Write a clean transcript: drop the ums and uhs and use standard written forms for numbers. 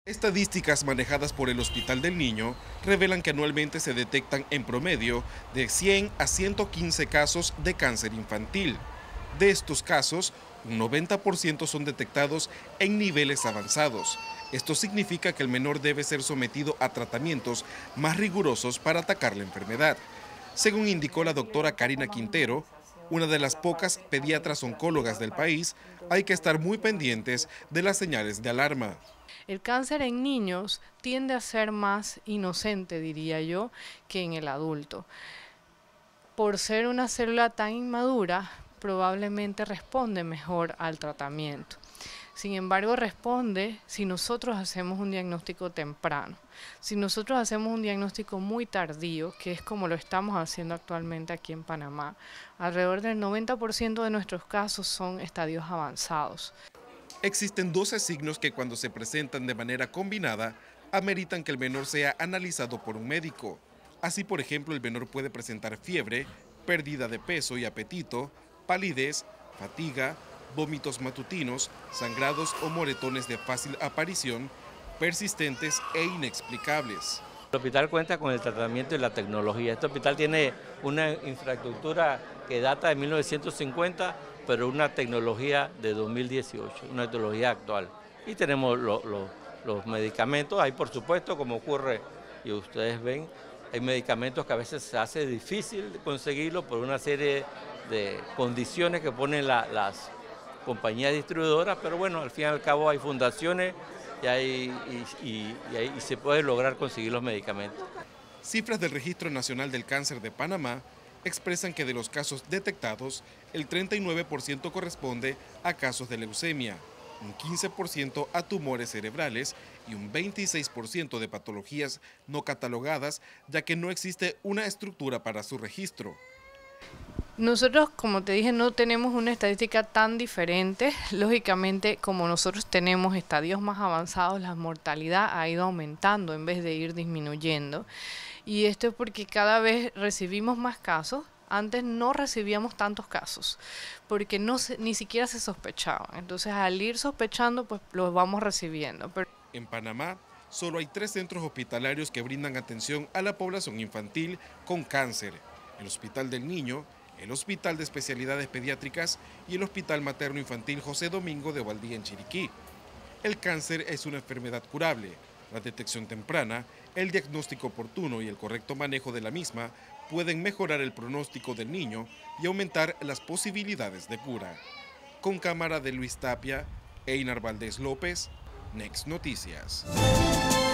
Estadísticas manejadas por el Hospital del Niño revelan que anualmente se detectan en promedio de 100 a 115 casos de cáncer infantil. De estos casos, un 90% son detectados en niveles avanzados. Esto significa que el menor debe ser sometido a tratamientos más rigurosos para atacar la enfermedad. Según indicó la doctora Karina Quintero, una de las pocas pediatras oncólogas del país, hay que estar muy pendientes de las señales de alarma. El cáncer en niños tiende a ser más inocente, diría yo, que en el adulto. Por ser una célula tan inmadura, probablemente responde mejor al tratamiento. Sin embargo, responde si nosotros hacemos un diagnóstico temprano. Si nosotros hacemos un diagnóstico muy tardío, que es como lo estamos haciendo actualmente aquí en Panamá, alrededor del 90% de nuestros casos son estadios avanzados. Existen 12 signos que cuando se presentan de manera combinada ameritan que el menor sea analizado por un médico. Así, por ejemplo, el menor puede presentar fiebre, pérdida de peso y apetito, palidez, fatiga, vómitos matutinos, sangrados o moretones de fácil aparición, persistentes e inexplicables. El hospital cuenta con el tratamiento y la tecnología. Este hospital tiene una infraestructura que data de 1950, pero una tecnología de 2018, una tecnología actual. Y tenemos los medicamentos, hay por supuesto, como ocurre, y ustedes ven, hay medicamentos que a veces se hace difícil conseguirlo por una serie de condiciones que ponen las compañías distribuidoras, pero bueno, al fin y al cabo hay fundaciones y se puede lograr conseguir los medicamentos. Cifras del Registro Nacional del Cáncer de Panamá expresan que de los casos detectados, el 39% corresponde a casos de leucemia, un 15% a tumores cerebrales y un 26% de patologías no catalogadas, ya que no existe una estructura para su registro. Nosotros, como te dije, no tenemos una estadística tan diferente. Lógicamente, como nosotros tenemos estadios más avanzados, la mortalidad ha ido aumentando en vez de ir disminuyendo. Y esto es porque cada vez recibimos más casos. Antes no recibíamos tantos casos, porque ni siquiera se sospechaban. Entonces, al ir sospechando, pues los vamos recibiendo. En Panamá, solo hay 3 centros hospitalarios que brindan atención a la población infantil con cáncer: el Hospital del Niño, el Hospital de Especialidades Pediátricas y el Hospital Materno Infantil José Domingo de Valdía en Chiriquí. El cáncer es una enfermedad curable. La detección temprana, el diagnóstico oportuno y el correcto manejo de la misma pueden mejorar el pronóstico del niño y aumentar las posibilidades de cura. Con cámara de Luis Tapia, Einar Valdés López, Next Noticias.